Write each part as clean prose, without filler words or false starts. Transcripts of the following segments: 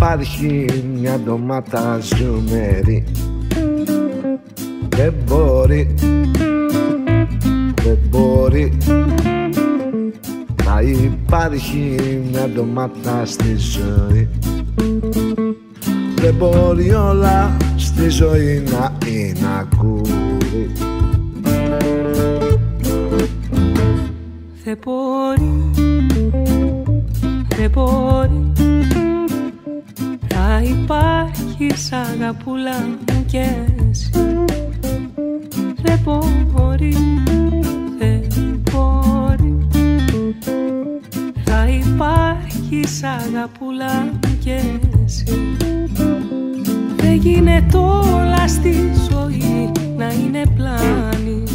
υπάρχει μια ντομάτα ζουμερή. Δεν μπορεί, δεν μπορεί να υπάρχει μια ντομάτα στη ζωή. Δεν μπορεί όλα στη ζωή να είναι ακούρι. Δεν μπορεί, δεν μπορεί να υπάρχεις αγαπούλα μου κι εσύ. Δεν μπορεί, δεν μπορεί να υπάρχεις αγαπούλα μου κι εσύ. Δεν γίνεται όλα στη ζωή να είναι πλάνη.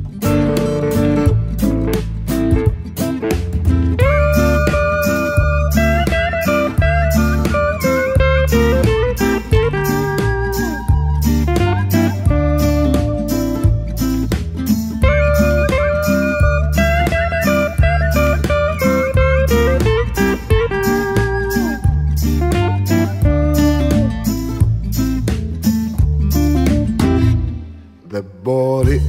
Δεν μπορεί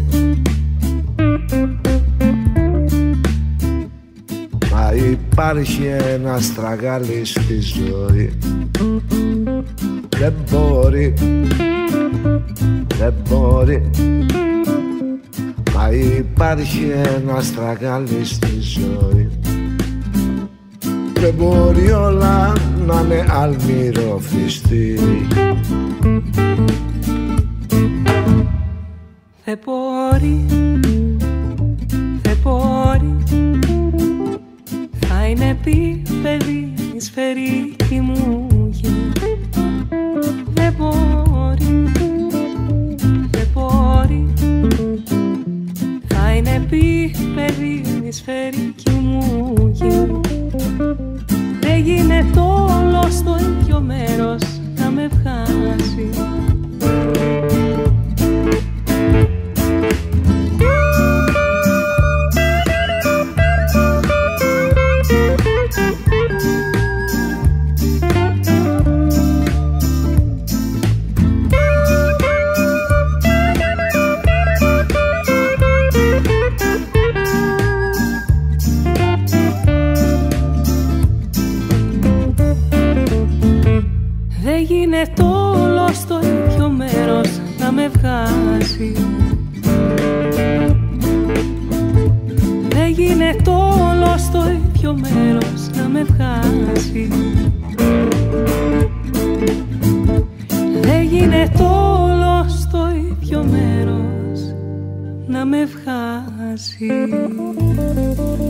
να υπάρχει ένα στραγάλι στη ζωή. Δεν μπορεί, δεν μπορεί να υπάρχει ένα στραγάλι στη ζωή. Δεν μπορεί όλα να είναι αλμυροφυστήρι. Δεν μπορεί, δεν μπορεί θα είναι επίπεδη η σφαιρική μου γη. Δεν μπορεί, δεν μπορεί θα είναι επίπεδη η σφαιρική μου γη. Δεν γίνεται όλο στο ίδιο μέρος να με βγάζει. Δεν γίνεται όλο στο ίδιο μέρος να με βγάζει. Δεν γίνεται όλο στο ίδιο μέρος να με βγάζει. Δεν γίνεται όλο στο ίδιο μέρος να με βγάζει.